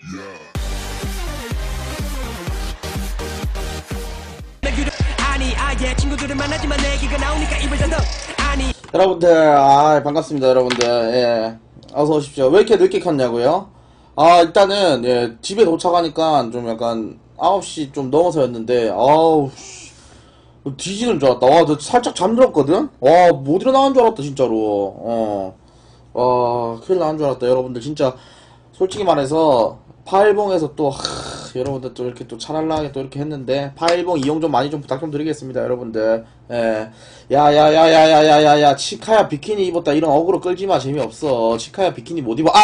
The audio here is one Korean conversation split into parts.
여러분들 반갑습니다. 여러분들 어서 오십시오. 왜 이렇게 늦게 켰냐고요? 일단은 집에 도착하니까 좀 약간 9시 좀 넘어서였는데 아우 뒤지는 줄 알았다. 나 살짝 잠들었거든? 못 일어나는 줄 알았다 진짜로. 큰일 나는 줄 알았다. 여러분들 진짜 솔직히 말해서 파일봉에서 또 여러분들 또 이렇게 또 차랄라하게 또 이렇게 했는데 파일봉 이용 좀 많이 좀 부탁 좀 드리겠습니다. 여러분들 야야야야야야야야야 치카야 비키니 입었다 이런 어그로 끌지마. 재미없어. 치카야 비키니 못 입어.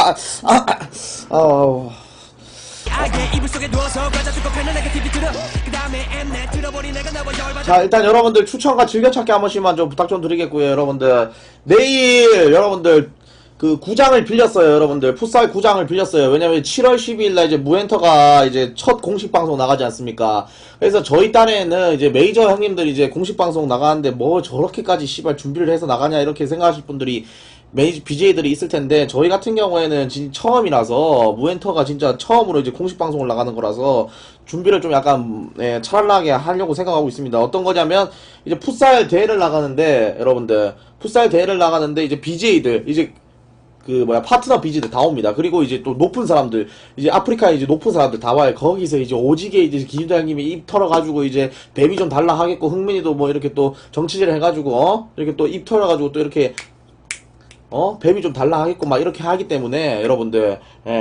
자, 일단 여러분들 추천과 즐겨찾기 한 번씩만 좀 부탁 좀 드리겠고요. 여러분들 내일 여러분들 그 구장을 빌렸어요. 여러분들 풋살 구장을 빌렸어요. 왜냐면 7월 12일날 이제 무엔터가 이제 첫 공식 방송 나가지 않습니까? 그래서 저희 딴에는 이제 메이저 형님들이 이제 공식 방송 나가는데 뭐 저렇게까지 씨발 준비를 해서 나가냐 이렇게 생각하실 분들이 BJ들이 있을 텐데, 저희 같은 경우에는 진짜 처음이라서 무엔터가 진짜 처음으로 이제 공식 방송을 나가는 거라서 준비를 좀 약간 차랄라하게 하려고 생각하고 있습니다. 어떤 거냐면 이제 풋살 대회를 나가는데, 여러분들 풋살 대회를 나가는데 이제 BJ들 이제 파트너 BJ들 다 옵니다. 그리고 이제 또 높은 사람들, 이제 아프리카에 이제 높은 사람들 다 와요. 거기서 이제 오지게 이제 기준장님이 입 털어가지고 이제 뱀이 좀 달라 하겠고, 흥민이도 뭐 이렇게 또 정치질 해가지고 이렇게 또 입 털어가지고 또 이렇게 뱀이 좀 달라 하겠고 막 이렇게 하기 때문에 여러분들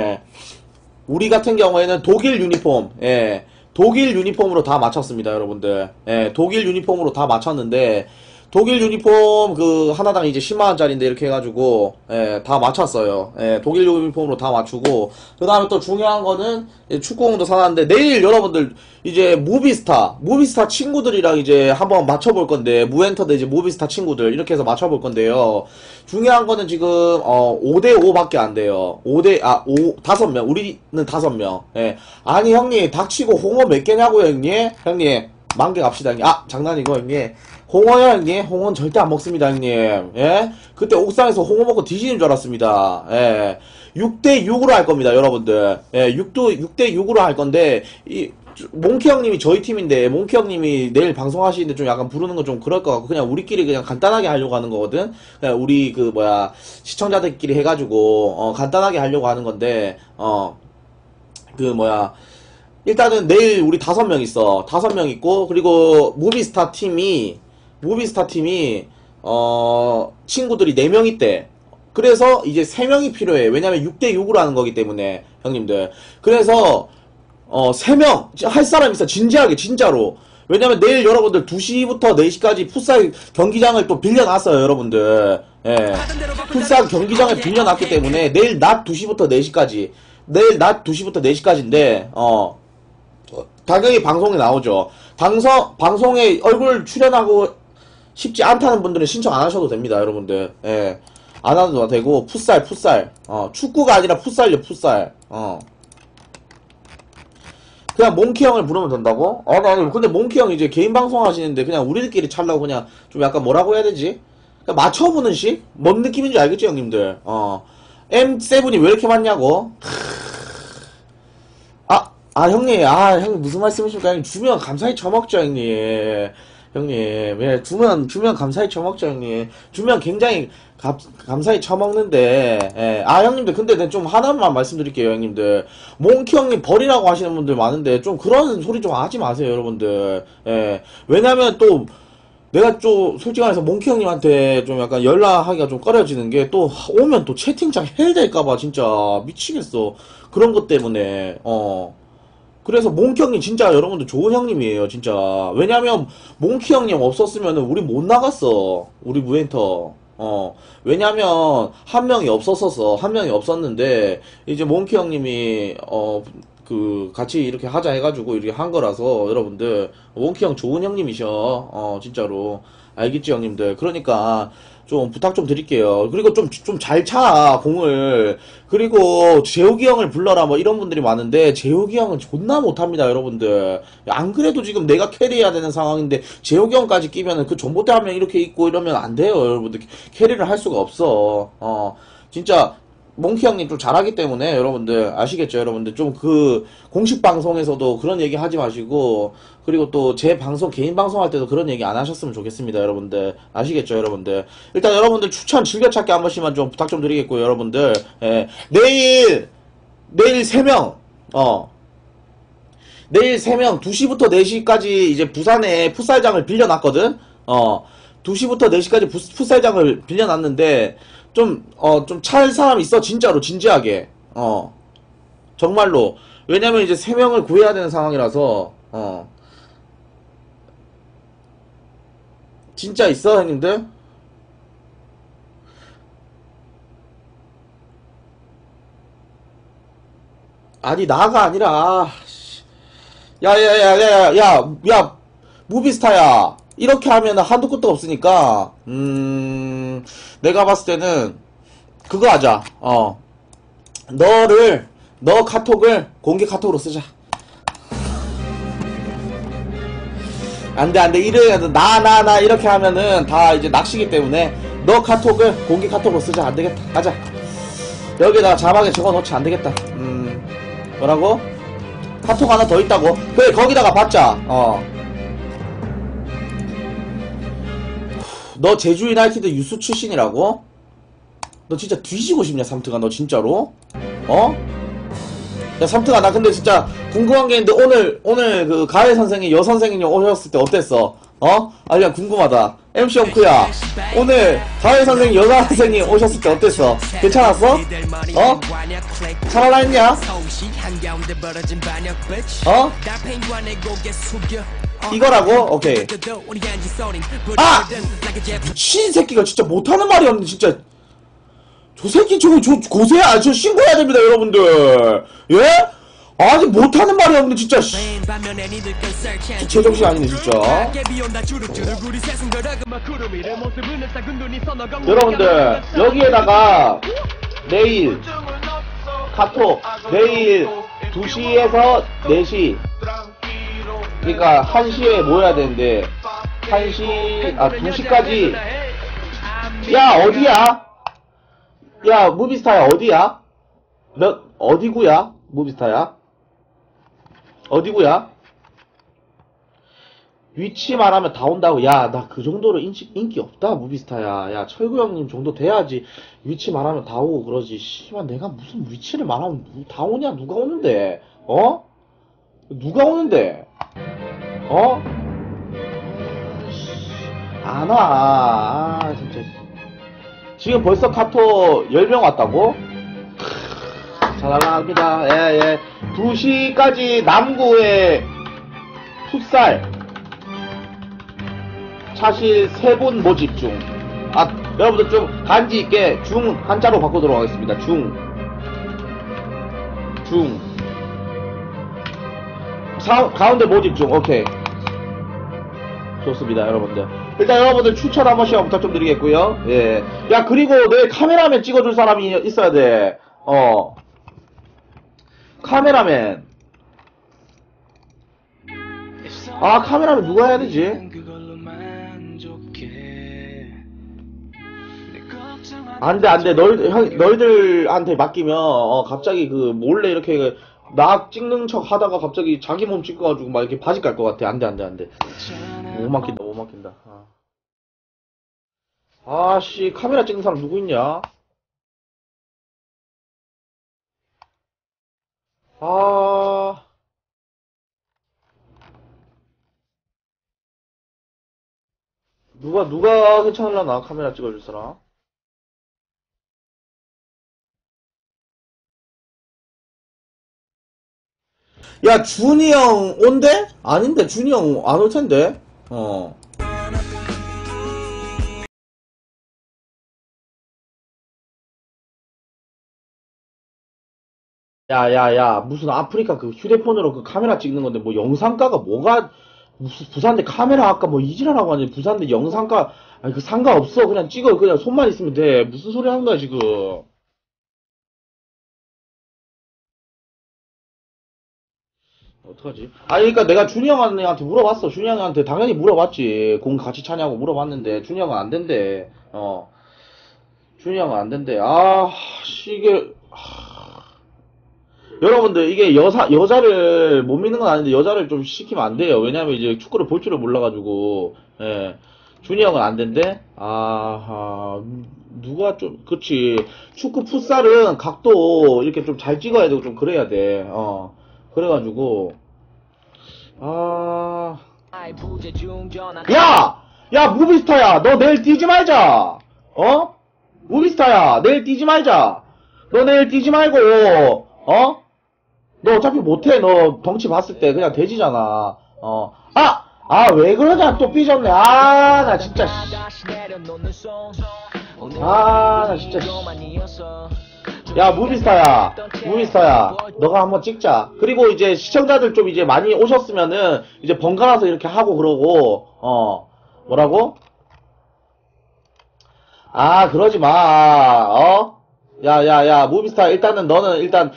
우리 같은 경우에는 독일 유니폼 독일 유니폼으로 다 맞췄습니다. 여러분들 독일 유니폼으로 다 맞췄는데, 독일 유니폼 그 하나당 이제 10만원짜리인데 이렇게 해가지고 다 맞췄어요. 독일 유니폼으로 다 맞추고, 그 다음에 또 중요한 거는 축구공도 사놨는데, 내일 여러분들 이제 무비스타 친구들이랑 이제 한번 맞춰볼 건데, 무엔터 대 이제 무비스타 친구들 이렇게 해서 맞춰볼 건데요. 중요한 거는 지금 5대5 밖에 안 돼요. 5명 우리는 5명. 아니 형님 닥치고 홍어 몇 개냐고요 형님? 형님 만개 갑시다 형님. 장난이고 형님. 홍어요 형님? 홍어는 절대 안 먹습니다 형님. 그때 옥상에서 홍어 먹고 뒤지는 줄 알았습니다. 6대6으로 할 겁니다 여러분들. 6대6으로 할 건데, 몽키 형님이 저희 팀인데, 몽키 형님이 내일 방송하시는데 좀 약간 부르는 건 좀 그럴 것 같고, 그냥 우리끼리 그냥 간단하게 하려고 하는 거거든. 그냥 우리 시청자들끼리 해가지고 간단하게 하려고 하는 건데, 일단은 내일 우리 5명 있어. 5명 있고, 그리고 무비스타 팀이 친구들이 4명 있대. 그래서 이제 3명이 필요해. 왜냐면 6대6으로 하는 거기 때문에 형님들. 그래서 3명 할 사람 있어. 진지하게 진짜로. 왜냐면 내일 여러분들 2시부터 4시까지 풋살 경기장을 또 빌려놨어요 여러분들. 풋살 경기장을 빌려놨기 때문에 내일 낮 2시부터 4시까지인데 당연히 방송에 나오죠. 방송에 얼굴 출연하고 싶지 않다는 분들은 신청 안 하셔도 됩니다 여러분들. 안 하셔도 되고, 풋살 축구가 아니라 풋살요 풋살. 그냥 몽키 형을 부르면 된다고? 근데 몽키 형 이제 개인 방송 하시는데 그냥 우리들끼리 찰라고 그냥 좀 약간 뭐라고 해야 되지? 그냥 맞춰보는 식? 뭔 느낌인지 알겠지 형님들? M7이 왜 이렇게 많냐고? 형님, 형님 무슨 말씀이십니까? 형님 주면 감사히 처먹죠 형님. 주면 감사히 처먹죠 형님. 주면 굉장히 감사히 처먹는데, 형님들 근데 내가 좀 하나만 말씀드릴게요 형님들. 몽키 형님 버리라고 하시는 분들 많은데 좀 그런 소리 좀 하지 마세요 여러분들. 왜냐면 또 내가 좀 솔직히 말해서 몽키 형님한테 좀 약간 연락하기가 좀 꺼려지는 게, 또 오면 또 채팅창 헬 될까봐 진짜 미치겠어. 그런 것 때문에. 그래서 몽키 형님 진짜 여러분들 좋은 형님이에요 진짜. 왜냐면 몽키 형님 없었으면 우리 못 나갔어. 우리 무엔터. 왜냐면 한 명이 없었는데 이제 몽키 형님이 같이 이렇게 하자 해가지고 이렇게 한 거라서, 여러분들 몽키 형 좋은 형님이셔. 진짜로. 알겠지 형님들? 그러니까 좀 부탁 좀 드릴게요. 그리고 좀 잘 차 공을. 그리고 재욱이 형을 불러라 뭐 이런 분들이 많은데, 재욱이 형은 존나 못합니다 여러분들. 안 그래도 지금 내가 캐리해야 되는 상황인데 재욱이 형까지 끼면은 그 전봇대 한 명 이렇게 있고 이러면 안 돼요 여러분들. 캐리를 할 수가 없어. 진짜 몽키 형님 좀 잘하기 때문에 여러분들 아시겠죠? 여러분들 좀 그 공식 방송에서도 그런 얘기 하지 마시고 그리고 또 제 방송 개인 방송 할 때도 그런 얘기 안 하셨으면 좋겠습니다. 여러분들 아시겠죠? 여러분들 일단 여러분들 추천 즐겨찾기 한 번씩만 좀 부탁 좀 드리겠고요. 여러분들 예. 내일 3명 내일 3명 2시부터 4시까지 이제 부산에 풋살장을 빌려놨거든. 2시부터 4시까지 풋살장을 빌려놨는데 좀 찰 사람 있어 진짜로 진지하게 정말로 왜냐면 이제 3명을 구해야 되는 상황이라서 진짜 있어 형님들? 아니 나가 아니라 야야야야야야 무비스타야 이렇게 하면 한도 끝도 없으니까 내가 봤을 때는 그거 하자. 너 카톡을 공개 카톡으로 쓰자. 안돼 이래 나 이렇게 하면은 다 이제 낚시기 때문에 너 카톡을 공개 카톡으로 쓰자. 안되겠다. 가자. 여기다가 자막에 적어놓지. 안되겠다. 뭐라고? 카톡 하나 더 있다고? 그래 거기다가 받자. 너 제주 유나이티드 유수 출신이라고? 너 진짜 뒤지고 싶냐 삼트가 너 진짜로? 야 삼트가 나 근데 진짜 궁금한 게 있는데 오늘 그 가해 선생님 여선생님 오셨을 때 어땠어? 아 그냥 궁금하다. MC 영크야 오늘 가해 선생님 여자 선생님 오셨을 때 어땠어? 괜찮았어? 살아나 이거라고? 오케이. 미친 새끼가 진짜 못하는 말이 없네 진짜. 저 새끼 저 고세야. 저 신고해야 됩니다 여러분들. 예? 아니 못하는 말이 없네 진짜. 제정신 아니네 진짜. 여러분들 여기에다가 내일 카톡 내일 2시에서 4시 그러니까 1시에 모여야 되는데 2시까지 야 어디야? 야 무비스타야 어디야? 어디구야? 무비스타야? 어디구야? 위치 말하면 다 온다고. 야 나 그 정도로 인기 없다 무비스타야. 야 철구 형님 정도 돼야지 위치 말하면 다 오고 그러지. 씨발 내가 무슨 위치를 말하면 다 오냐. 누가 오는데? 누가 오는데? 안 와. 진짜. 지금 벌써 카톡 10명 왔다고? 잘합니다. 예. 2시까지 남구에 풋살 차실 3분 모집 중. 여러분들 좀 간지 있게 중 한자로 바꾸도록 하겠습니다. 중. 가운데 모집 중. 오케이. 좋습니다, 여러분들. 일단 여러분들 추천 한 번씩 부탁 좀 드리겠고요. 예. 야, 그리고 내 카메라맨 찍어줄 사람이 있어야 돼. 카메라맨. 카메라맨 누가 해야 되지? 안 돼. 너희들한테 맡기면, 갑자기 몰래 이렇게, 나 찍는 척 하다가 갑자기 자기 몸 찍어가지고 막 이렇게 바지 깔 것 같아. 안 돼. 못 맡긴다. 씨, 카메라 찍는 사람 누구 있냐? 누가 괜찮을라나? 카메라 찍어줄 사람? 야, 준이 형 온대? 아닌데, 준이 형 안 올 텐데? 야, 무슨 아프리카 그 휴대폰으로 그 카메라 찍는 건데, 뭐 영상가가 뭐가, 무슨 부산대 카메라 아까 뭐 이지라라고 하니, 부산대 영상가, 아니 그 상관없어. 그냥 찍어. 그냥 손만 있으면 돼. 무슨 소리 하는 거야, 지금. 어떡하지? 그러니까 내가 준이 형한테 물어봤어. 준이 형한테 당연히 물어봤지. 공 같이 차냐고 물어봤는데, 준이 형은 안 된대. 준이 형은 안 된대. 아, 이게, 여러분들, 이게 여자를 못 믿는 건 아닌데, 여자를 좀 시키면 안 돼요. 왜냐면 이제 축구를 볼 줄을 몰라가지고, 예. 준이 형은 안 된대? 누가 좀, 그치. 축구 풋살은 각도 이렇게 좀 잘 찍어야 되고 좀 그래야 돼. 그래가지고, 야! 무비스타야! 너 내일 뛰지 말자! 무비스타야! 내일 뛰지 말자! 너 내일 뛰지 말고, 너 어차피 못해. 너 덩치 봤을 때 그냥 돼지잖아. 왜 그러냐. 또 삐졌네. 나 진짜. 나 진짜. 야, 무비스타야. 너가 한번 찍자. 그리고 이제 시청자들 좀 이제 많이 오셨으면은 이제 번갈아서 이렇게 하고 그러고, 뭐라고? 그러지 마. 야, 무비스타 일단은 너는 일단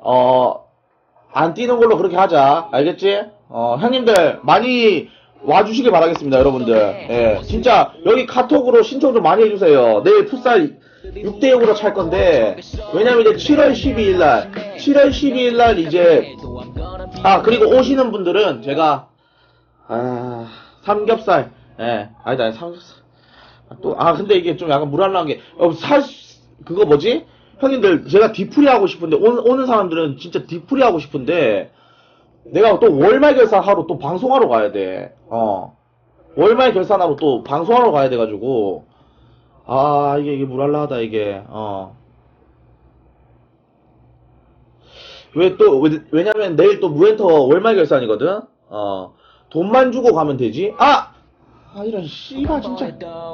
안 뛰는 걸로 그렇게 하자. 알겠지? 형님들 많이 와주시길 바라겠습니다, 여러분들. 예, 진짜 여기 카톡으로 신청 좀 많이 해주세요. 내일 풋살 6대6으로 찰 건데, 왜냐면 이제 7월 12일 날 이제, 그리고 오시는 분들은 제가, 삼겹살, 아니다, 삼겹살. 근데 이게 좀 약간 무랄라한 게, 그거 뭐지? 형님들, 제가 디프리 하고 싶은데, 오는 사람들은 진짜 디프리 하고 싶은데, 내가 또 월말 결산하러 또 방송하러 가야 돼. 월말 결산하러 또 방송하러 가야 돼가지고, 이게 무랄라하다, 이게, 왜냐면 내일 또 무엔터 월말 결산이거든? 돈만 주고 가면 되지? 이런 씨발 진짜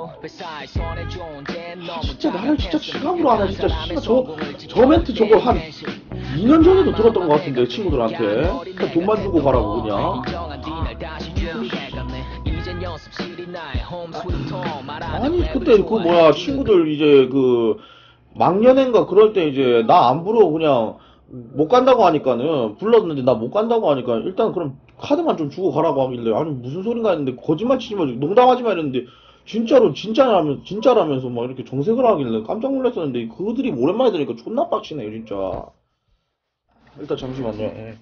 진짜 나를 진짜 지갑으로 하네. 진짜 씨발 저 멘트 저거 한 2년 전에도 들었던 것 같은데 친구들한테 그냥 돈만 주고 가라고 그냥. 아니 그때 그 뭐야 친구들 이제 그 막년회인가 그럴 때 이제 나 안 부르고 그냥 못 간다고 하니까는 불렀는데 나 못 간다고 하니까 일단 그럼 카드만 좀 주고 가라고 하길래 아니 무슨 소린가 했는데 거짓말 치지 마 농담하지 마 이랬는데 진짜라면서 막 이렇게 정색을 하길래 깜짝 놀랐었는데 그들이 오랜만에 들으니까 존나 빡치네요 진짜. 일단 잠시만요. 예.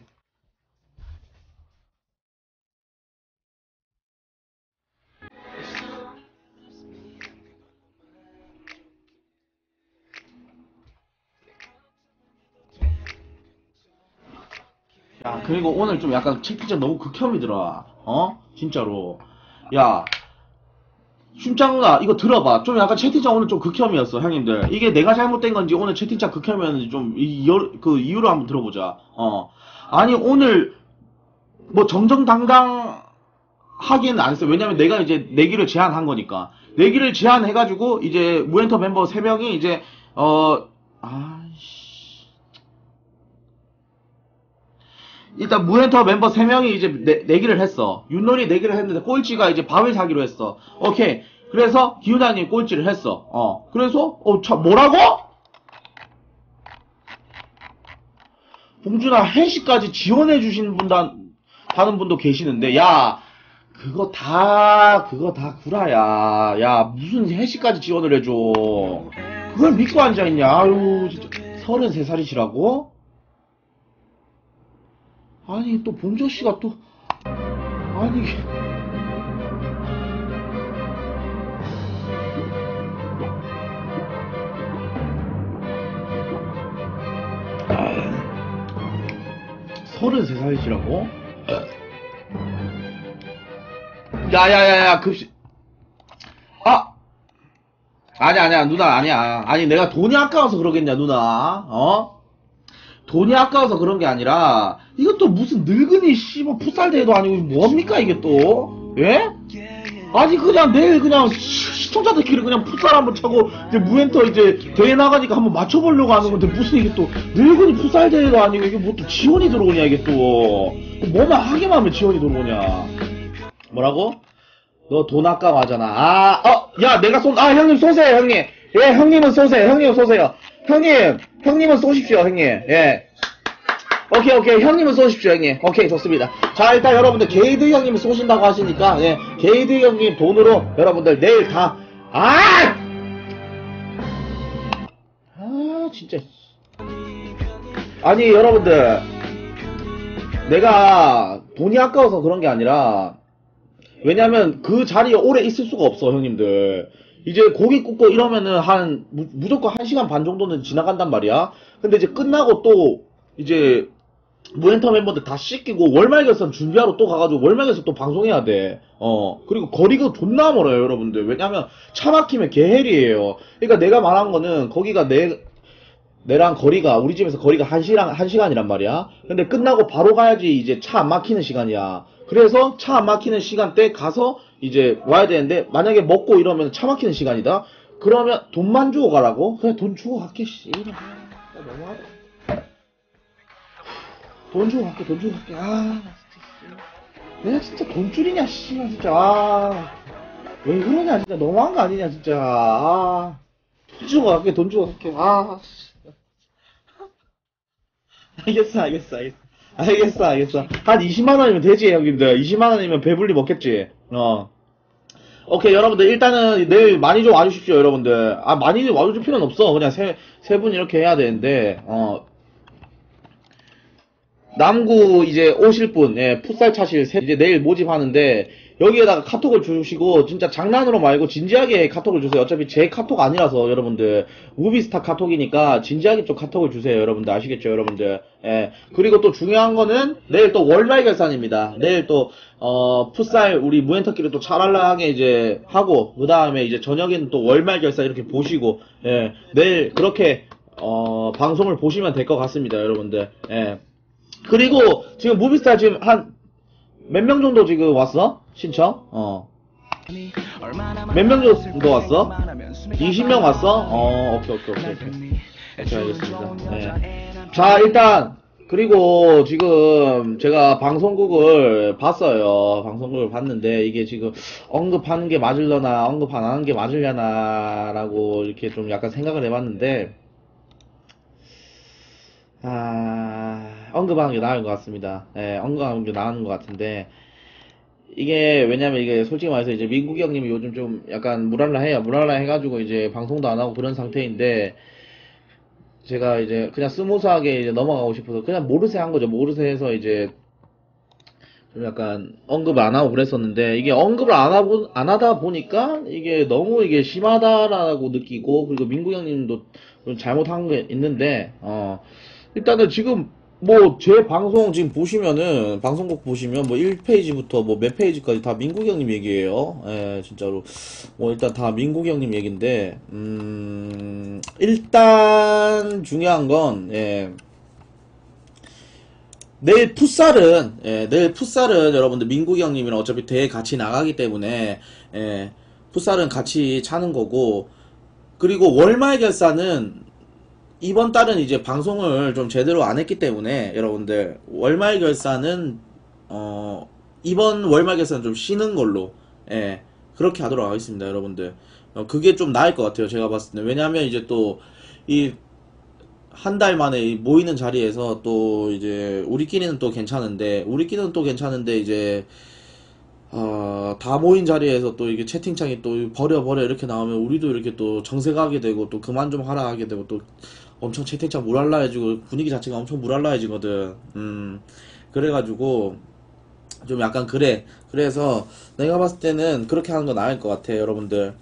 야, 그리고 오늘 좀 약간 채팅창 너무 극혐이더라. 진짜로. 야, 춘장아, 이거 들어봐. 좀 약간 채팅창 오늘 좀 극혐이었어, 형님들. 이게 내가 잘못된 건지 오늘 채팅창 극혐이었는지 좀, 그 이유를 한번 들어보자. 아니, 오늘, 뭐 정정당당 하기는 안 했어. 왜냐면 내가 이제 내기를 제한한 거니까. 내기를 제한해가지고, 이제 무엔터 멤버 3명이 이제, 일단 무엔터 멤버 3명이 이제 내기를 했어. 윷놀이 내기를 했는데 꼴찌가 이제 밥을 사기로 했어. 오케이. 그래서 기훈아님 꼴찌를 했어. 그래서 뭐라고? 봉준아 해시까지 지원해 주신 다른 분도 계시는데 야 그거 다 구라야. 야 무슨 해시까지 지원을 해줘. 그걸 믿고 앉아있냐. 아유 진짜 33살이시라고? 아니 또 봉조씨가 또 아니 서른세 살이시라고? 야야야야 급식 아니야 누나 아니야. 아니 내가 돈이 아까워서 그러겠냐 누나. 돈이 아까워서 그런 게 아니라 이것도 무슨 늙은이 씨발 풋살 대회도 아니고 뭡니까 이게 또? 예? 아니 그냥 내일 그냥 시청자들끼리 그냥 풋살 한번 차고 이제 무엔터 이제 대회 나가니까 한번 맞춰보려고 하는 건데 무슨 이게 또 늙은이 풋살 대회도 아니고 이게 뭐 또 지원이 들어오냐 이게 또 뭐만 하기만 하면 지원이 들어오냐. 뭐라고? 너 돈 아까워하잖아. 야 내가 형님 쏘세요 형님. 예 형님은 쏘세요. 형님은 쏘세요. 형님은 쏘십시오 형님. 예. 오케이 형님은 쏘십시오 형님. 오케이 좋습니다. 자 일단 여러분들 게이드 형님이 쏘신다고 하시니까 예 게이드 형님 돈으로 여러분들 내일 다 진짜. 아니 여러분들, 내가 돈이 아까워서 그런 게 아니라, 왜냐면 그 자리에 오래 있을 수가 없어 형님들. 이제 고기 굽고 이러면은 무조건 1시간 반 정도는 지나간단 말이야. 근데 이제 끝나고 또 이제 무엔터 멤버들 다 씻기고 월말 결산 준비하러 또 가가지고 월말 결산 또 방송해야 돼. 그리고 거리가 존나 멀어요 여러분들. 왜냐면 차 막히면 개헬이에요. 그러니까 내가 말한 거는 거기가 내랑 거리가, 우리 집에서 거리가 1시간이란 말이야. 근데 끝나고 바로 가야지 이제 차 안 막히는 시간이야. 그래서 차 안 막히는 시간대 가서 이제 와야 되는데, 만약에 먹고 이러면 차 막히는 시간이다? 그러면 돈만 주고 가라고? 그래, 돈 주고 갈게, 씨. 너무하다. 돈 주고 갈게, 돈 주고 갈게. 나 진짜. 내가 진짜 돈줄이냐, 씨. 진짜. 왜 그러냐, 진짜. 너무한 거 아니냐, 진짜. 돈 주고 갈게, 돈 주고 갈게. 알겠어. 한 20만원이면 되지, 형님들. 20만원이면 배불리 먹겠지. 오케이, 여러분들. 일단은 내일 많이 좀 와주십시오, 여러분들. 많이 와줄 필요는 없어. 그냥 세 분 이렇게 해야 되는데, 남구 이제 오실 분, 풋살 차실 이제 내일 모집하는데, 여기에다가 카톡을 주시고, 진짜 장난으로 말고 진지하게 카톡을 주세요. 어차피 제 카톡 아니라서, 여러분들. 무비스타 카톡이니까, 진지하게 좀 카톡을 주세요, 여러분들. 아시겠죠, 여러분들. 그리고 또 중요한 거는, 내일 또 월말 결산입니다. 내일 또, 풋살, 우리 무엔터끼리 또 찰랄라하게 이제 하고, 그 다음에 이제 저녁에는 또 월말 결산 이렇게 보시고, 내일 그렇게, 방송을 보시면 될 것 같습니다, 여러분들. 그리고, 지금 무비스타 지금 몇 명 정도 지금 왔어? 신청? 몇 명 정도 왔어? 20명 왔어? 오케이. 알겠습니다. 자, 일단, 그리고 지금 제가 방송국을 봤어요. 방송국을 봤는데, 이게 지금 언급하는 게 맞으려나, 언급 안 하는 게 맞으려나, 라고 이렇게 좀 약간 생각을 해봤는데, 언급하는 게 나은 것 같습니다. 언급하는 게 나은 것 같은데, 이게, 왜냐면 이게 솔직히 말해서 이제 민국이 형님이 요즘 좀 약간 무랄라해요. 무랄라 해가지고 이제 방송도 안 하고 그런 상태인데, 제가 이제 그냥 스무스하게 이제 넘어가고 싶어서 그냥 모르쇠 한 거죠. 모르쇠 해서 이제 좀 약간 언급을 안 하고 그랬었는데, 이게 언급을 안 하다 보니까 이게 너무 이게 심하다라고 느끼고, 그리고 민국이 형님도 좀 잘못한 게 있는데, 일단은 지금 뭐 제 방송 지금 보시면은 방송국 보시면 뭐 1페이지부터 뭐 몇 페이지까지 다 민국이 형님 얘기예요. 진짜로 뭐 일단 다 민국이 형님 얘기인데, 일단 중요한 건 내일 풋살은 여러분들 민국이 형님이랑 어차피 대회 같이 나가기 때문에 풋살은 같이 차는 거고, 그리고 월말 결산은 이번 달은 이제 방송을 좀 제대로 안 했기 때문에 여러분들 월말 결산은 이번 월말 결산은 좀 쉬는 걸로 그렇게 하도록 하겠습니다, 여러분들. 그게 좀 나을 것 같아요, 제가 봤을 때. 왜냐하면 이제 또 이 한 달 만에 이 모이는 자리에서 또 이제 우리끼리는 또 괜찮은데 이제 다 모인 자리에서 또 이게 채팅창이 또 버려 이렇게 나오면 우리도 이렇게 또 정색하게 되고, 또 그만 좀 하라 하게 되고, 또 엄청 채팅창 물알라해지고 분위기 자체가 엄청 물알라해지거든. 그래가지고 좀 약간 그래. 그래서 내가 봤을 때는 그렇게 하는 거 나을 것 같아, 여러분들.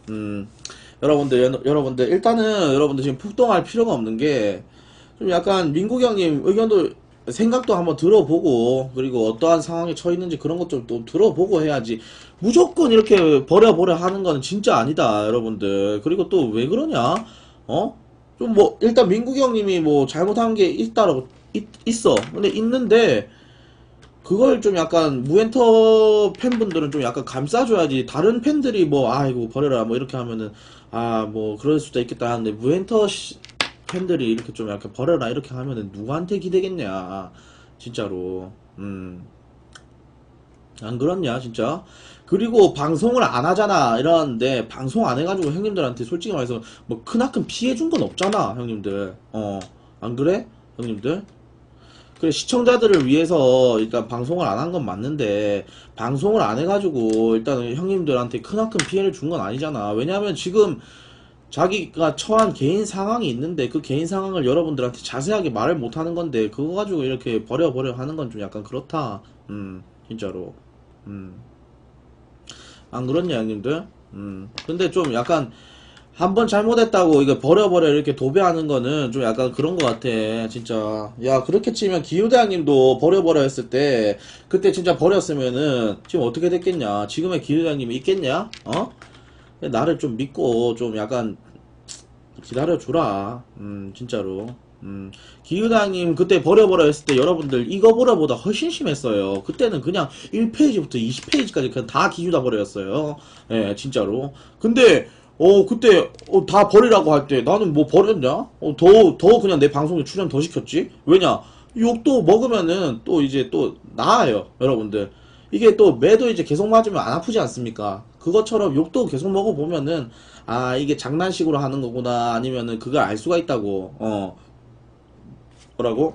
여러분들 일단은 여러분들 지금 폭동할 필요가 없는 게, 좀 약간 민국이 형님 의견도 생각도 한번 들어보고, 그리고 어떠한 상황에 처해 있는지 그런 것 좀 또 들어보고 해야지. 무조건 이렇게 버려 하는 거는 진짜 아니다, 여러분들. 그리고 또 왜 그러냐? 좀 뭐 일단 민국이 형님이 뭐 잘못한 게 있어. 근데 있는데 그걸 좀 약간 무엔터 팬분들은 좀 약간 감싸줘야지. 다른 팬들이 뭐 이거 버려라 뭐 이렇게 하면은 뭐 그럴 수도 있겠다 하는데, 무엔터 팬들이 이렇게 좀 약간 버려라 이렇게 하면은 누구한테 기대겠냐, 진짜로. 안 그렇냐, 진짜? 그리고 방송을 안 하잖아 이러는데, 방송 안 해가지고 형님들한테 솔직히 말해서 뭐 크나큰 피해 준 건 없잖아, 형님들. 안 그래? 형님들? 그래, 시청자들을 위해서 일단 방송을 안 한 건 맞는데, 방송을 안 해가지고 일단 형님들한테 크나큰 피해를 준 건 아니잖아. 왜냐면 지금 자기가 처한 개인 상황이 있는데 그 개인 상황을 여러분들한테 자세하게 말을 못하는 건데 그거 가지고 이렇게 버려 하는 건 좀 약간 그렇다. 진짜로. 안 그렇냐 형님들? 근데 좀 약간 한 번 잘못했다고 이거 버려 이렇게 도배하는 거는 좀 약간 그런 것 같아 진짜. 야 그렇게 치면 기후대장님도 버려 했을 때 그때 진짜 버렸으면은 지금 어떻게 됐겠냐. 지금의 기후대장님이 있겠냐? 어? 나를 좀 믿고 좀 약간 기다려주라. 진짜로. 기후당님 그때 버려 했을 때 여러분들 이거 버려보다 훨씬 심했어요. 그때는 그냥 1페이지부터 20페이지까지 그냥 다 기후다 버렸어요. 예, 진짜로. 근데 그때 다 버리라고 할 때 나는 뭐 버렸냐? 더 그냥 내 방송에 출연 더 시켰지? 왜냐? 욕도 먹으면은 또 이제 또 나아요, 여러분들. 이게 또 매도 이제 계속 맞으면 안 아프지 않습니까? 그것처럼 욕도 계속 먹어보면은 아 이게 장난식으로 하는 거구나 아니면은 그걸 알 수가 있다고. 뭐라고?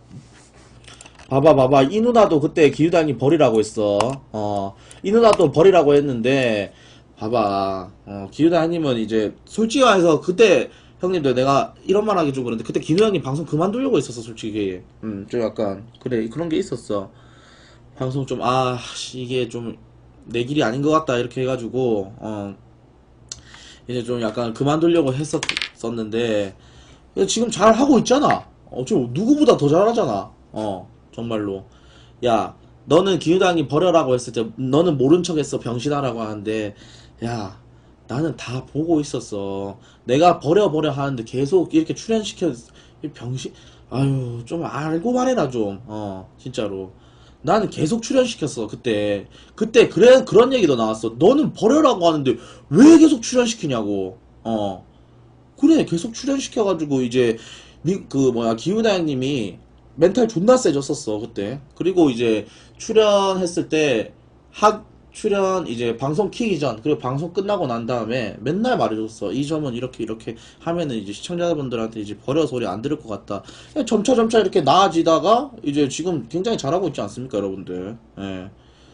봐봐 이 누나도 그때 기후단이 버리라고 했어. 이 누나도 버리라고 했는데 봐봐 기후단님은 이제 솔직히 말해서 그때 형님들 내가 이런 말 하기 좀 그런데 그때 기후단님 방송 그만두려고 했었어 솔직히. 좀 약간 그래 그런 게 있었어. 방송 좀 이게 좀 내 길이 아닌 것 같다 이렇게 해가지고 이제 좀 약간 그만두려고 했었는데 지금 잘 하고 있잖아. 지금 누구보다 더 잘하잖아. 정말로. 야 너는 기후당이 버려라고 했을 때 너는 모른 척했어 병신아라고 하는데 야 나는 다 보고 있었어. 내가 버려 하는데 계속 이렇게 출연시켜 이 병신. 아유 좀 알고 말해라 좀. 진짜로. 나는 계속 출연시켰어 그때 그래 그런 얘기도 나왔어. 너는 버려라고 하는데 왜 계속 출연시키냐고. 그래 계속 출연시켜가지고 이제 기후다양님이 멘탈 존나 세졌었어 그때. 그리고 이제 출연했을 때 출연 이제 방송 키기 전 그리고 방송 끝나고 난 다음에 맨날 말해줬어. 이 점은 이렇게 하면은 이제 시청자분들한테 이제 버려 소리 안 들을 것 같다. 점차 이렇게 나아지다가 이제 지금 굉장히 잘하고 있지 않습니까 여러분들. 예.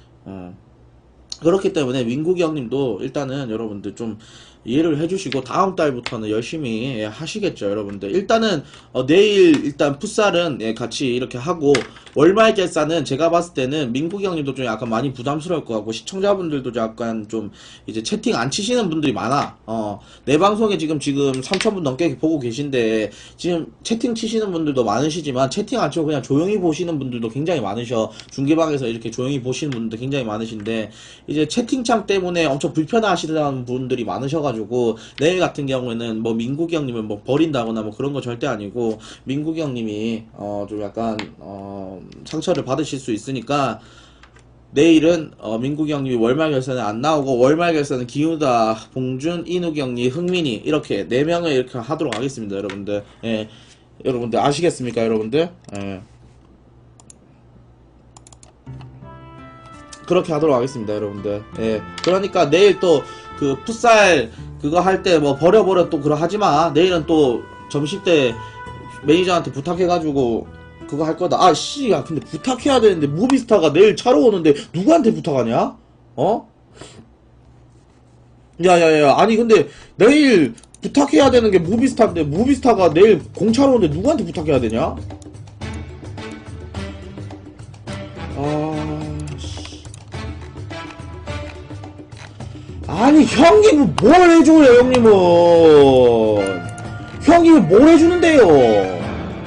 그렇기 때문에 민국이 형님도 일단은 여러분들 좀 이해를 해주시고 다음 달부터는 열심히 하시겠죠 여러분들. 일단은 내일 일단 풋살은 같이 이렇게 하고 월말 결산은 제가 봤을 때는 민국이 형님도 좀 약간 많이 부담스러울 것 같고 시청자분들도 약간 좀 이제 채팅 안 치시는 분들이 많아. 내 방송에 지금 3,000분 넘게 보고 계신데 지금 채팅 치시는 분들도 많으시지만 채팅 안 치고 그냥 조용히 보시는 분들도 굉장히 많으셔. 중계방에서 이렇게 조용히 보시는 분들도 굉장히 많으신데 이제 채팅창 때문에 엄청 불편하시다는 분들이 많으셔가지고 내일 같은 경우에는 뭐 민국이 형님을 뭐 버린다거나 뭐 그런 거 절대 아니고 민국이 형님이 좀 약간 상처를 받으실 수 있으니까 내일은 민국이 형님이 월말 결선에 안 나오고 월말 결선은 기우다, 봉준, 이누기 형님, 흥민이 이렇게 4명을 이렇게 하도록 하겠습니다 여러분들. 예. 여러분들 아시겠습니까 여러분들? 예. 그렇게 하도록 하겠습니다 여러분들. 예. 그러니까 내일 또 그 풋살 그거 할 때 뭐 버려 또 그러 하지마. 내일은 또 점심때 매니저한테 부탁해가지고 그거 할 거다. 야 근데 부탁해야 되는데 무비스타가 내일 차로 오는데 누구한테 부탁하냐? 야야야 아니 근데 내일 부탁해야 되는 게 무비스타인데 무비스타가 내일 공차로 오는데 누구한테 부탁해야 되냐? 아니 형님은 뭘 해줘요 형님은. 형님은 뭘 해주는데요.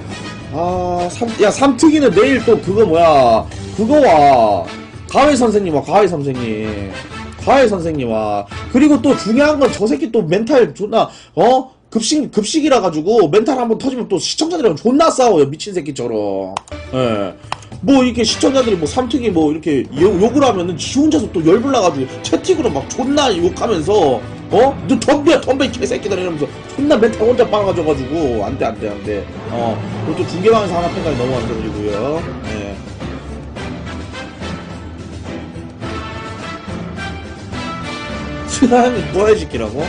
삼특이는 내일 또 그거 뭐야 그거와 가회 선생님 와. 그리고 또 중요한 건 저 새끼 또 멘탈 존나 급식이라 가지고 멘탈 한번 터지면 또 시청자들이랑 존나 싸워요 미친 새끼처럼. 예. 뭐 이렇게 시청자들이 뭐 삼특이 뭐 이렇게 욕을 하면은 지 혼자서 또 열불나가지고 채팅으로 막 존나 욕하면서 너 덤벼 개새끼들 이러면서 존나 멘탈 혼자 빨아가져가지고 안돼. 그리고 또 중계방에서 하나 팬까지 너무 감사드리고요. 예. 스라형님 뭐 해줄기라고?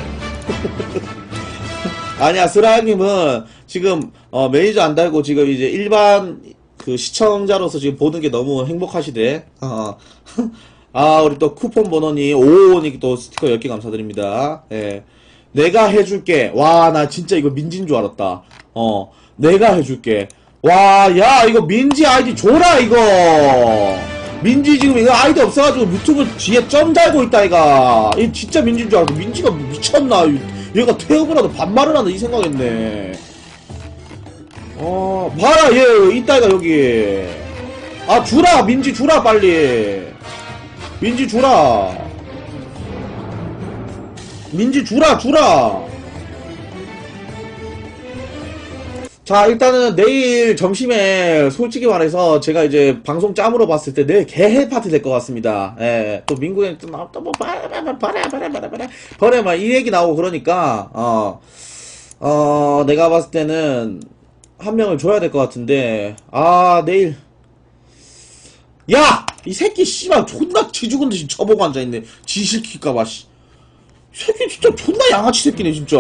아니야 스라형님은 지금 매니저 안 달고 지금 이제 일반 그 시청자로서 지금 보는 게 너무 행복하시대. 우리 또 쿠폰 번호니 555님 또 스티커 10개 감사드립니다. 예. 내가 해줄게. 와, 나 진짜 이거 민지인 줄 알았다. 내가 해줄게. 와, 야, 이거 민지 아이디 줘라, 이거. 민지 지금 이거 아이디 없어가지고 유튜브 뒤에 점 달고 있다, 이가. 이 진짜 민지인 줄 알았고, 민지가 미쳤나. 얘가 퇴업을 하도 반말을 하나, 이 생각했네. 봐라, 얘, 이따, 이가, 여기. 아, 주라, 민지 주라, 빨리. 민지 주라. 민지 주라. 자, 일단은 내일 점심에 솔직히 말해서 제가 이제 방송 짬으로 봤을 때 내일 개헬 파티 될 것 같습니다. 예, 또 민구형 또 뭐 버려 막 이 얘기 나오고 그러니까 내가 봤을 때는 한 명을 줘야 될 것 같은데 내일 야! 이 새끼 씨발 존나 지죽은 듯이 쳐보고 앉아있네. 지실킬까봐 씨. 새끼 진짜 존나 양아치 새끼네 진짜.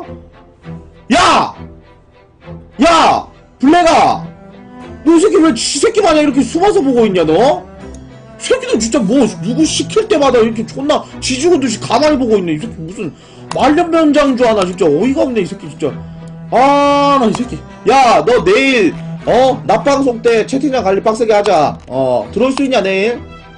야! 야! 블랙아! 너 이 새끼 왜 쥐새끼 마냥 이렇게 숨어서 보고 있냐 너? 새끼도 진짜 뭐 누구 시킬 때마다 이렇게 존나 쥐죽은 듯이 가만히 보고 있네. 이 새끼 무슨 말년병장인 줄 아나. 진짜 어이가 없네 이 새끼 진짜. 나 이 새끼. 야, 너 내일 낮방송 때 채팅창 관리 빡세게 하자. 들어올 수 있냐 내일?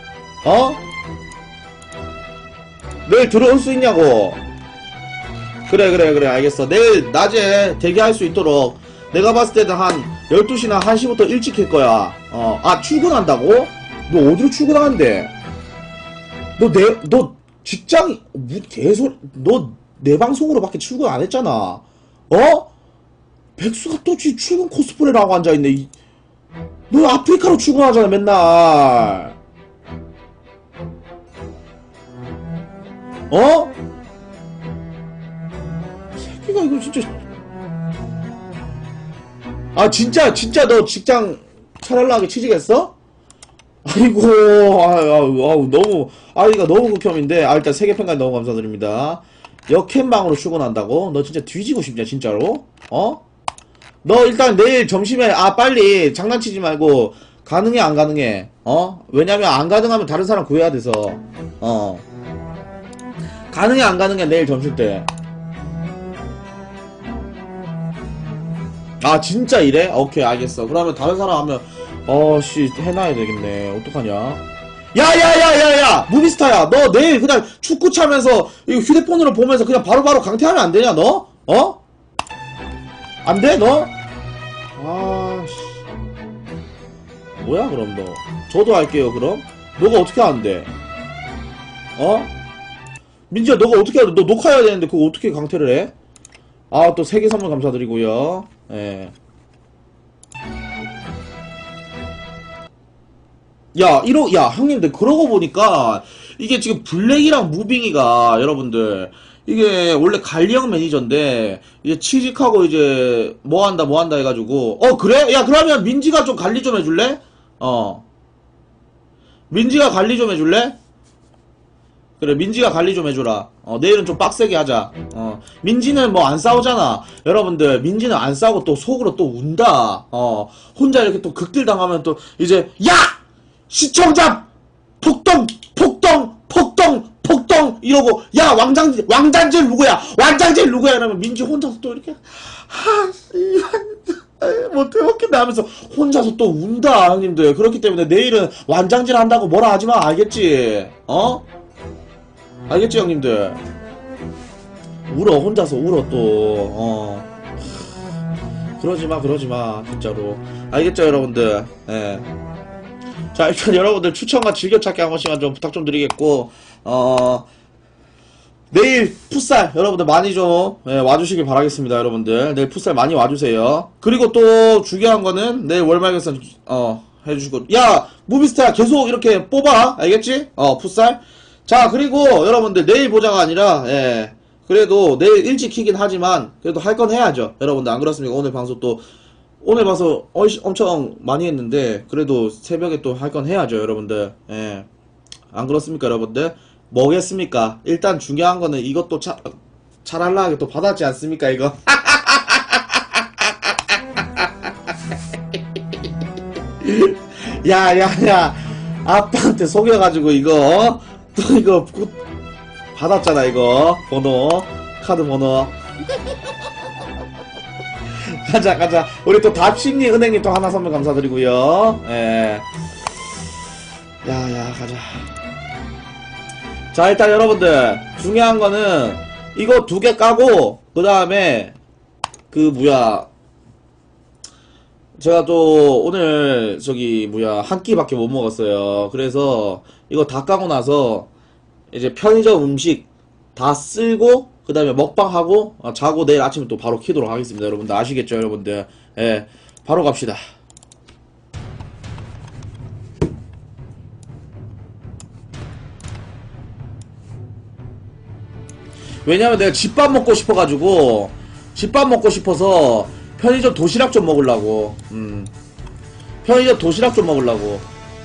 내일 들어올 수 있냐고. 그래 알겠어. 내일 낮에 대기할 수 있도록 내가 봤을 때는 한 12시나 1시부터 일찍 할 거야. 출근한다고? 너 어디로 출근하는데? 너 직장이 뭐 개소리. 너 내 방송으로밖에 출근 안 했잖아. 백수가 또 출근 코스프레를 하고 앉아있네. 너 아프리카로 출근하잖아 맨날. 새끼가 이거 진짜 진짜 너 직장 차랄라하게 취직했어? 아이고 너무 아이가 너무 극혐인데. 일단 세계평가에 너무 감사드립니다. 역캠방으로 출근한다고? 너 진짜 뒤지고 싶냐 진짜로? 너 일단 내일 점심에 빨리 장난치지 말고 가능해 안 가능해? 왜냐면 안 가능하면 다른 사람 구해야 돼서. 가능해 안 가능해 내일 점심 때? 진짜 이래? 오케이 알겠어. 그러면 다른 사람 하면 씨 해놔야 되겠네. 어떡하냐? 야야야야야 무비스타야, 너 내일 그냥 축구 차면서 이거 휴대폰으로 보면서 그냥 바로바로 강퇴하면 안 되냐 너? 안 돼 너? 씨 뭐야 그럼 너? 저도 할게요 그럼. 너가 어떻게 하는데? 민지야 너가 어떻게 하는데? 너 녹화해야 되는데 그거 어떻게 강퇴를 해? 또 세계 선물 감사드리고요. 예. 야 형님들 그러고 보니까 이게 지금 블랙이랑 무빙이가 여러분들 이게 원래 관리형 매니저인데 이제 취직하고 이제 뭐한다 해가지고 그래? 야 그러면 민지가 좀 관리 좀 해줄래? 민지가 관리 좀 해줄래? 그래 민지가 관리 좀 해줘라. 내일은 좀 빡세게 하자. 민지는 뭐 안 싸우잖아 여러분들. 민지는 안 싸우고 또 속으로 또 운다. 혼자 이렇게 또 극딜 당하면 또 이제 야! 시청자 폭동 이러고 야 왕장질 누구야? 왕장질 누구야? 이러면 민지 혼자서 또 이렇게 못 해먹겠네 하면서 혼자서 또 운다 형님들. 그렇기 때문에 내일은 왕장질 한다고 뭐라 하지마. 알겠지? 알겠지 형님들? 울어 혼자서 울어 또. 그러지마 진짜로. 알겠죠 여러분들? 예. 자 일단 여러분들 추천과 즐겨찾기 한 번씩만 좀 부탁 좀 드리겠고 내일 풋살 여러분들 많이 좀 와주시길 바라겠습니다. 여러분들 내일 풋살 많이 와주세요. 그리고 또 중요한 거는 내일 월말결산 해주시고 야 무비스타야 계속 이렇게 뽑아 알겠지? 풋살. 자 그리고 여러분들 내일 보자가 아니라 그래도 내일 일찍 키긴 하지만 그래도 할 건 해야죠 여러분들. 안 그렇습니까? 오늘 방송 또 오늘 봐서 엄청 많이 했는데 그래도 새벽에 또 할 건 해야죠 여러분들. 안 그렇습니까 여러분들? 뭐겠습니까? 일단 중요한 거는 이것도 차랄라하게 또 받았지 않습니까 이거? 야야야 아빠한테 속여가지고 이거 또 이거 받았잖아 이거 번호. 카드 번호. 가자, 가자. 우리 또 답심리 은행님 또 하나 선물 감사드리고요. 예. 야, 가자. 자, 일단 여러분들, 중요한 거는, 이거 2개 까고, 그 다음에, 제가 또, 오늘, 한 끼밖에 못 먹었어요. 그래서, 이거 다 까고 나서, 이제 편의점 음식 다 쓸고, 그 다음에 먹방하고, 자고 내일 아침에 또 바로 키도록 하겠습니다. 여러분들, 아시겠죠, 여러분들? 예. 바로 갑시다. 왜냐면 내가 집밥 먹고 싶어가지고 집밥 먹고 싶어서 편의점 도시락 좀 먹으려고. 편의점 도시락 좀 먹으려고.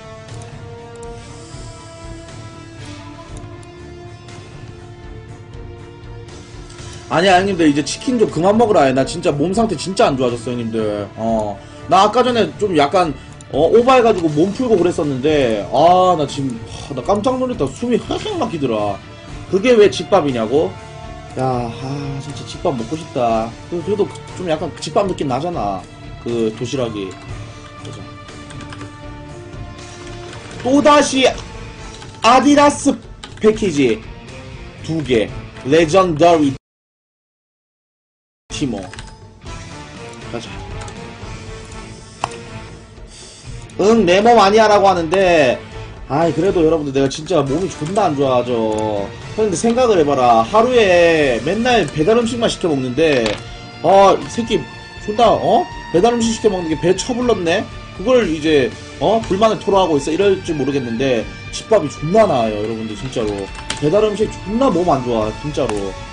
아니야 형님들 이제 치킨 좀 그만 먹으라 해. 나 진짜 몸 상태 진짜 안 좋아졌어 형님들. 나 아까 전에 좀 약간 오버해가지고 몸 풀고 그랬었는데 나 지금 나 깜짝 놀랐다. 숨이 헥헥 막히더라. 그게 왜 집밥이냐고? 야, 진짜 집밥 먹고 싶다. 그래도 좀 약간 집밥 느낌 나잖아. 그 도시락이. 그죠? 또다시 아디다스 패키지 2개. 레전더리 티모. 가자. 내 몸 아니야라고 하는데, 그래도 여러분들 내가 진짜 몸이 존나 안 좋아져. 근데 생각을 해봐라. 하루에 맨날 배달 음식만 시켜 먹는데, 이 새끼 존나 배달 음식 시켜 먹는 게 배 처불렀네. 그걸 이제 불만을 토로하고 있어. 이럴지 모르겠는데 집밥이 존나 나아요, 여러분들 진짜로. 배달 음식 존나 몸 안 좋아, 진짜로.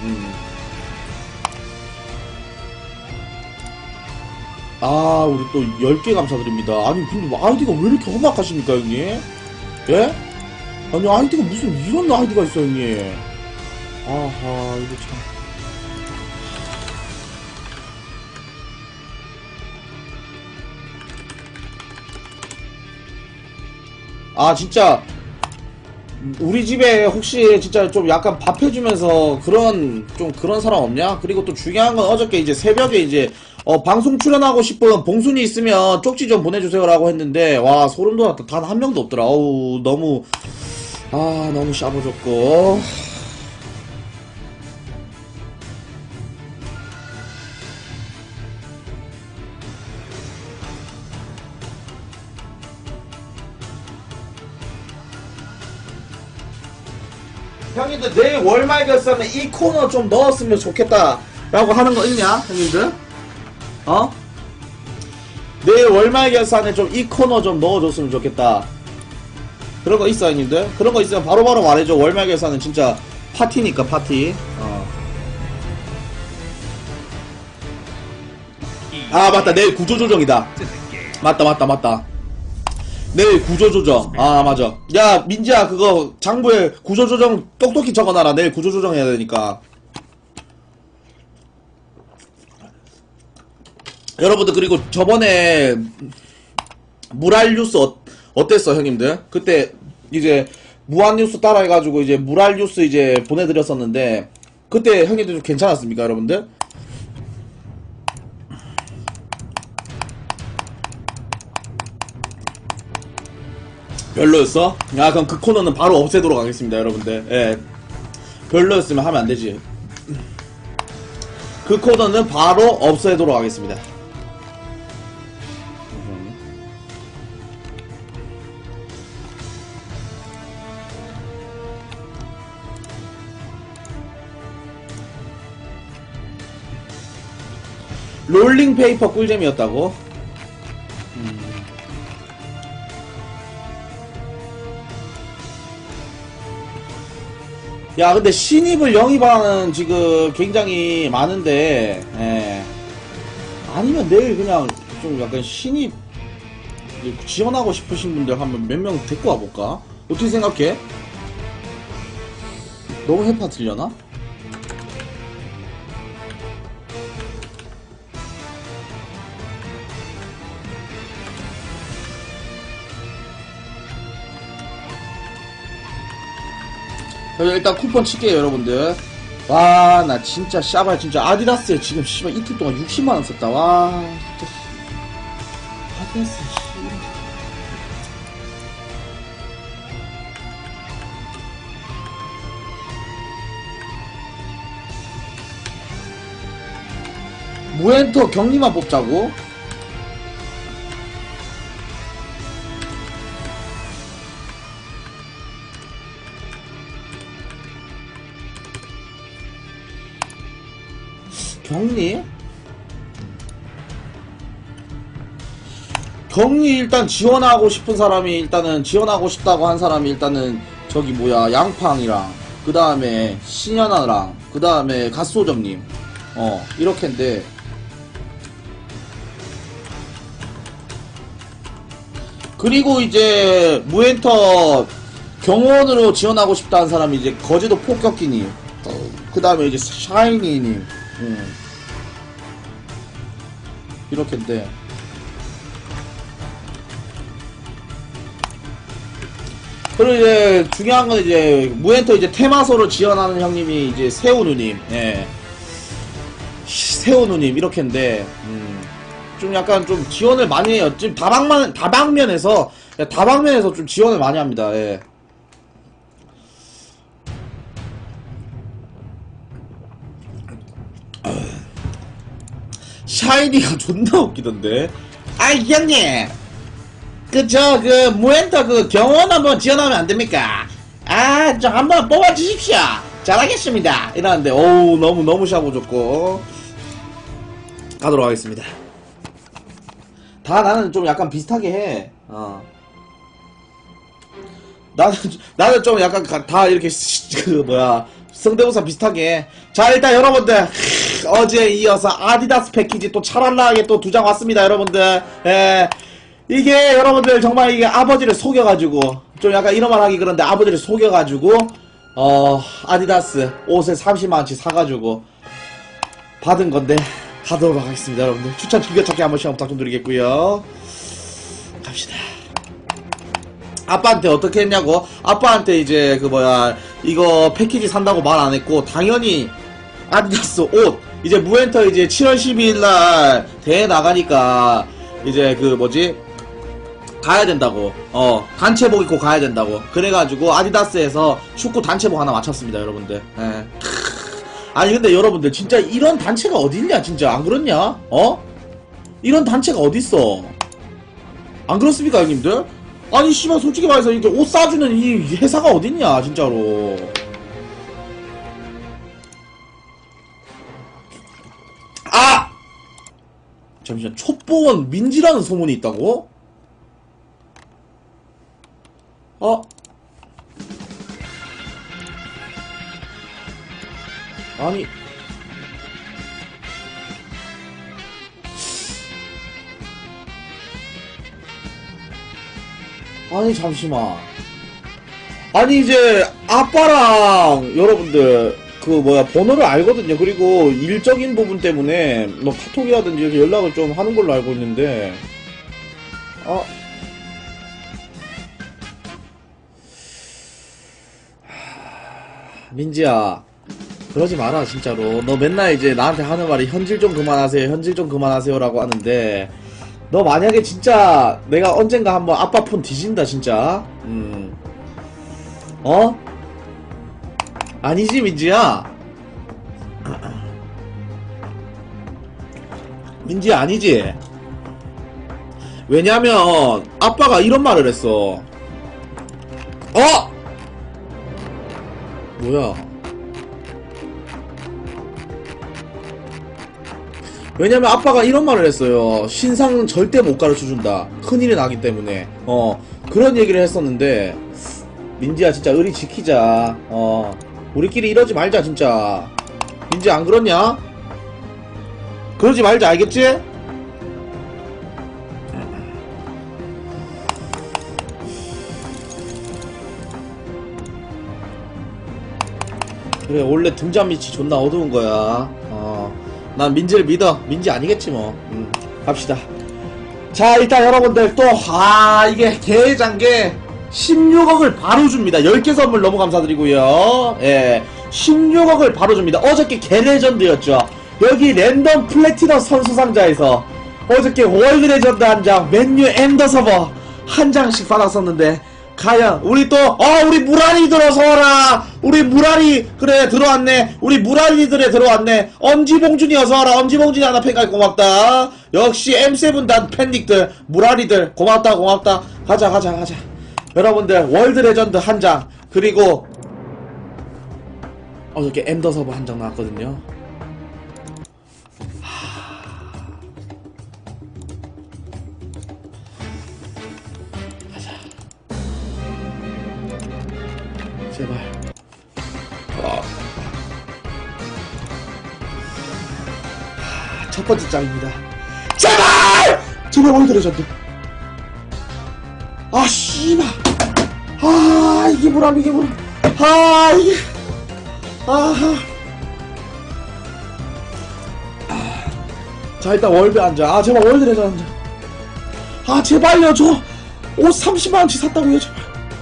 우리 또 10개 감사드립니다. 아니 근데 아이디가 왜 이렇게 험악하십니까 형님? 예? 아니 아이디가 무슨 이런 아이디가 있어 형님. 아하 이거 참. 진짜 우리 집에 혹시 진짜 좀 약간 밥 해주면서 그런 사람 없냐? 그리고 또 중요한 건 어저께 이제 새벽에 이제 방송 출연하고 싶은 봉순이 있으면 쪽지 좀 보내주세요라고 했는데 와 소름 돋았다. 단 한 명도 없더라. 어우 너무 샤버졌고. 형님들 내일 월말 결산에 이 코너 좀 넣었으면 좋겠다 라고 하는 거 있냐 형님들? 내일 월말 결산에 좀 이 코너 좀 넣어줬으면 좋겠다. 그런 거 있어 형님들? 그런 거 있으면 바로바로 말해줘. 월말 결산은 진짜 파티니까 파티. 맞다 내일 구조조정이다. 맞다 내일 구조조정. 맞아. 야 민지야 그거 장부에 구조조정 똑똑히 적어놔라. 내일 구조조정 해야 되니까. 여러분들 그리고 저번에 무랄뉴스 어땠어 형님들? 그때 이제 무한뉴스 따라 해가지고 이제 무랄뉴스 이제 보내드렸었는데 그때 형님들 좀 괜찮았습니까 여러분들? 별로였어? 그럼 그 코너는 바로 없애도록 하겠습니다 여러분들. 예. 별로였으면 하면 안되지. 그 코너는 바로 없애도록 하겠습니다. 롤링페이퍼 꿀잼이었다고? 야 근데 신입을 영입하는 지금 굉장히 많은데 아니면 내일 그냥 좀 약간 신입 지원하고 싶으신 분들 한번 몇 명 데리고 와볼까? 어떻게 생각해? 너무 해파 들려나? 일단 쿠폰 칠게요 여러분들. 와, 나 진짜 씨발 진짜 아디다스에 지금 씨발 이틀 동안 60만원 썼다. 와, 진짜 아디다스 씨. 무엔터 격리만 뽑자고? 격리? 격리 일단 지원하고 싶은 사람이 일단은 지원하고 싶다고 한 사람이 일단은 저기 뭐야 양팡이랑 그 다음에 신현아랑 그 다음에 갓소정님 이렇게인데 그리고 이제 무엔터 경호원으로 지원하고 싶다는 사람이 이제 거제도 폭격기님 그 다음에 이제 샤이니님 이렇게인데 그리고 이제 중요한 건 이제 무엔터 이제 테마소로 지원하는 형님이 이제 세우누님 세우누님 이렇게인데 좀 약간 좀 지원을 많이 해요. 지금 다방면에서 좀 지원을 많이 합니다. 예. 샤이니가 존나 웃기던데. 아이 형님 그 무엔터 그 경호원 한번 지원하면 안됩니까? 아 좀 한번 뽑아주십시오. 잘하겠습니다 이러는데 어우 너무 샤고 좋고 가도록 하겠습니다. 다 나는 좀 약간 비슷하게 해. 나는 좀 약간 다 이렇게 그 뭐야 성대모사 비슷하게 해. 자 일단 여러분들 어제에 이어서 아디다스 패키지 또 찰랄라하게 또 2장 왔습니다 여러분들. 이게 여러분들 정말 이게 아버지를 속여가지고 좀 약간 이런 말 하기 그런데 아버지를 속여가지고 아디다스 옷을 30만원치 사가지고 받은 건데 가도록 하겠습니다 여러분들. 추천 즐겨찾기 한 번씩 부탁 좀 드리겠고요. 갑시다. 아빠한테 어떻게 했냐고? 아빠한테 이제 그 뭐야 이거 패키지 산다고 말 안 했고 당연히 아디다스 옷 이제 무엔터 이제 7월 12일날 대회 나가니까 이제 그 뭐지 가야 된다고 단체복 입고 가야 된다고 그래가지고 아디다스에서 축구 단체복 하나 맞췄습니다 여러분들. 아니 근데 여러분들 진짜 이런 단체가 어딨냐 진짜 안 그렇냐? 이런 단체가 어딨어? 안 그렇습니까 형님들? 아니 씨발 솔직히 말해서 이렇게 옷 싸주는 이 회사가 어딨냐 진짜로. 아! 잠시만 촛보원 민지라는 소문이 있다고? 아니 잠시만 아니 이제 아빠랑 여러분들 그 뭐야 번호를 알거든요. 그리고 일적인 부분 때문에 뭐 카톡이라든지 이렇게 연락을 좀 하는 걸로 알고 있는데 민지야 그러지 마라 진짜로. 너 맨날 이제 나한테 하는 말이 현질 좀 그만하세요 현질 좀 그만하세요 라고 하는데 너 만약에 진짜 내가 언젠가 한번 아빠 폰 뒤진다 진짜 아니지 민지야 민지야 아니지. 왜냐면 아빠가 이런 말을 했어. 뭐야 왜냐면 아빠가 이런 말을 했어요. 신상은 절대 못 가르쳐준다 큰일이 나기 때문에 그런 얘기를 했었는데 민지야 진짜 의리 지키자. 우리끼리 이러지 말자 진짜. 민지 안 그렇냐? 그러지 말자 알겠지? 그래 원래 등잔 밑이 존나 어두운 거야. 난 민지를 믿어. 민지 아니겠지 뭐. 갑시다. 자 일단 여러분들 또 이게 대장계 16억을 바로 줍니다. 10개 선물 너무 감사드리고요. 예. 16억을 바로 줍니다. 어저께 개레전드였죠. 여기 랜덤 플래티넘 선수 상자에서 어저께 월드 레전드 한 장, 맨유 엔더 서버 한 장씩 받았었는데 과연 우리 또 우리 무라리 들어서와라. 우리 무라리 그래 들어왔네. 우리 무라리들에 들어왔네. 엄지봉준이 어서와라. 엄지봉준이 하나 팬까지 고맙다. 역시 M7 단 팬닉들 무라리들 고맙다 고맙다. 가자 여러분들 월드 레전드 한 장, 그리고 어저께 엔더 서버 한 장 나왔거든요. 제발. 첫 번째 장입니다. 제발! 제발 월드 레전드. 씨발. 이게 뭐람. 이게. 자, 일단 월드 앉아. 제발 월드 레전드 앉아. 제발요. 저 옷 30만원치 샀다고요, 제발.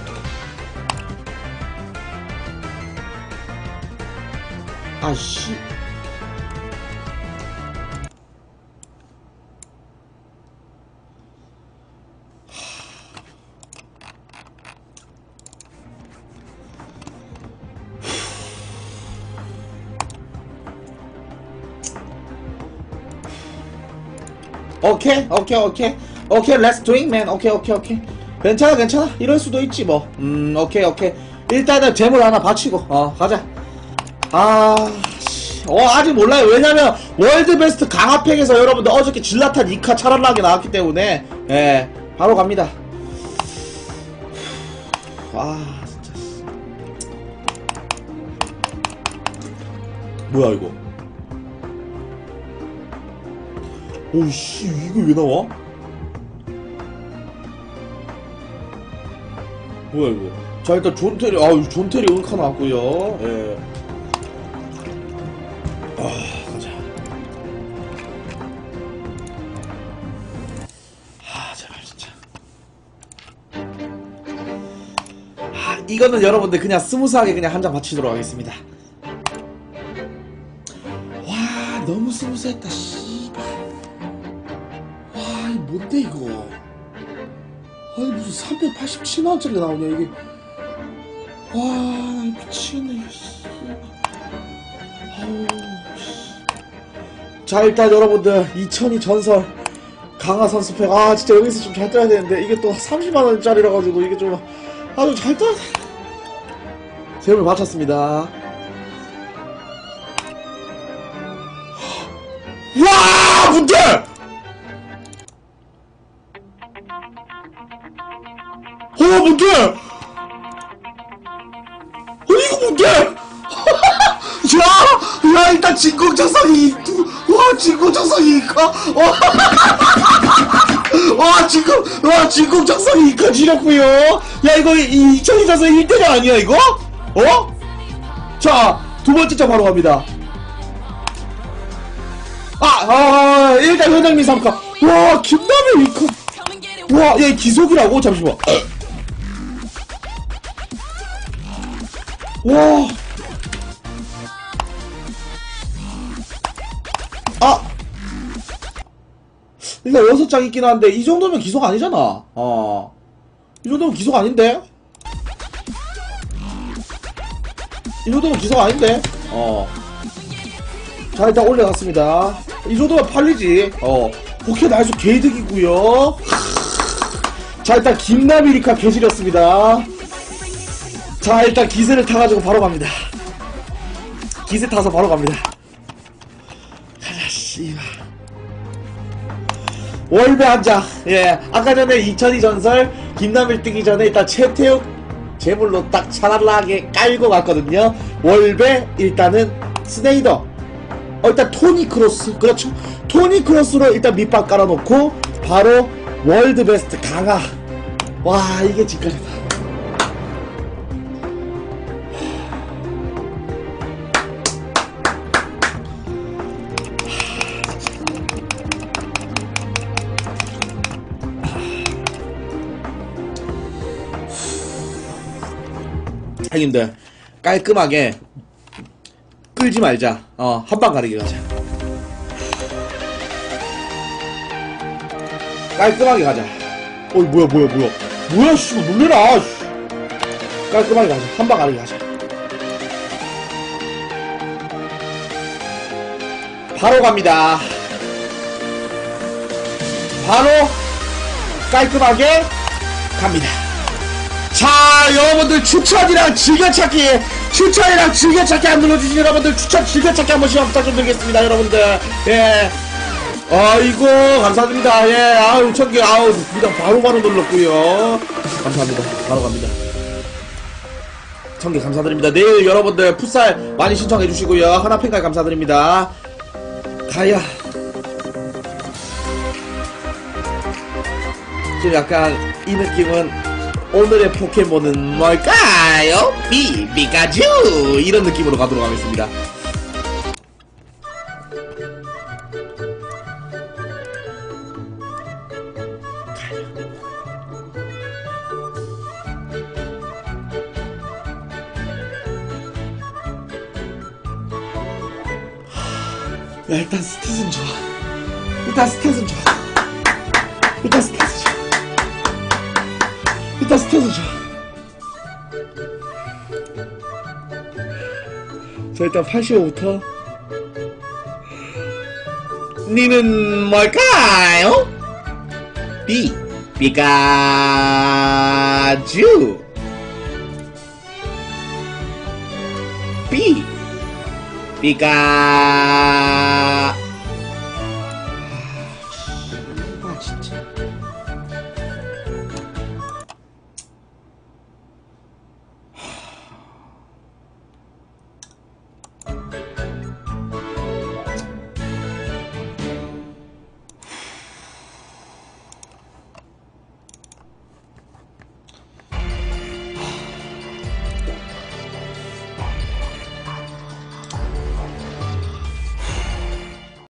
씨. 오케이, let's do it, man. 오케이. 괜찮아. 이럴 수도 있지, 뭐. 오케이. 일단은 재물 하나 바치고, 가자. 아직 몰라요. 왜냐면, 월드 베스트 강화팩에서 여러분들 어저께 질라탄 2카 차랄라하게 나왔기 때문에, 바로 갑니다. 진짜. 뭐야, 이거. 오씨, 이거 왜 나와? 뭐야 이거? 자, 일단 존테리 은카 나왔고요. 가자. 제발 진짜. 이거는 여러분들 그냥 스무스하게 그냥 한 장 바치도록 하겠습니다. 너무 스무스했다. 뭔데 이거? 무슨 387만원짜리 나오냐 이게. 미치겠네. 자, 일단 여러분들 2002 전설 강화 선수팩 진짜 여기서 좀 잘 떠야 되는데 이게 또 30만원짜리라 가지고 이게 좀 좀 잘 떠야 돼. 재물 맞췄습니다. 와, 뭔데? 뭔데? 이거 뭔데? 야, 일단 진공청소기. 진공청소기 이카. 진공청소기 이카 지렸구요. 야, 이거 2002 전설 1대장 아니야 이거? 자, 두 번째 장 바로 갑니다. 일단 현장민 3카. 와, 김남일 이카. 얘 기속이라고? 잠시만. 와. 일단 6장 있긴 한데 이 정도면 기속 아니잖아. 이 정도면 기속 아닌데? 이 정도면 기속 아닌데? 자, 일단 올려놨습니다. 이 정도면 팔리지. 포켓 날수 개이득이구요. 자, 일단 김나비리카 개지렸습니다. 자, 일단 기세를 타가지고 바로 갑니다. 기세 타서 바로 갑니다. 가자, 씨발. 월배 한장. 아까 전에 2002 전설 김남일 뜨기 전에 일단 최태욱 제물로 딱 차랄라하게 깔고 갔거든요. 월배 일단은 스네이더. 일단 토니 크로스. 그렇죠. 토니 크로스로 일단 밑밥 깔아놓고 바로 월드 베스트 강화. 와, 이게 집까지다. 형님들 깔끔하게 끌지 말자. 한방 가르기 가자. 깔끔하게 가자. 어이, 뭐야. 뭐야, 씨, 놀래라, 씨. 깔끔하게 가자. 한방 가르기 가자. 바로 갑니다. 바로 깔끔하게 갑니다. 자, 여러분들 추천이랑 즐겨찾기 안 눌러주신 여러분들 추천 즐겨찾기 한 번씩 부탁 좀 드리겠습니다. 여러분들, 예. 아이고, 감사드립니다. 예, 아유, 1000개, 아우, 그냥 바로 눌렀고요. 감사합니다. 바로 갑니다. 1000개 감사드립니다. 내일 여러분들 풋살 많이 신청해주시고요. 하나팬까지 감사드립니다. 가야. 좀 약간 이 느낌은 오늘의 포켓몬은 뭘까요? 피카츄! 이런 느낌으로 가도록 하겠습니다. 야, 일단 스탯은 좋아. 일단 스탯은 좋아. 자, 일단 85부터. 니는 뭘까요? 피카츄. 피카츄.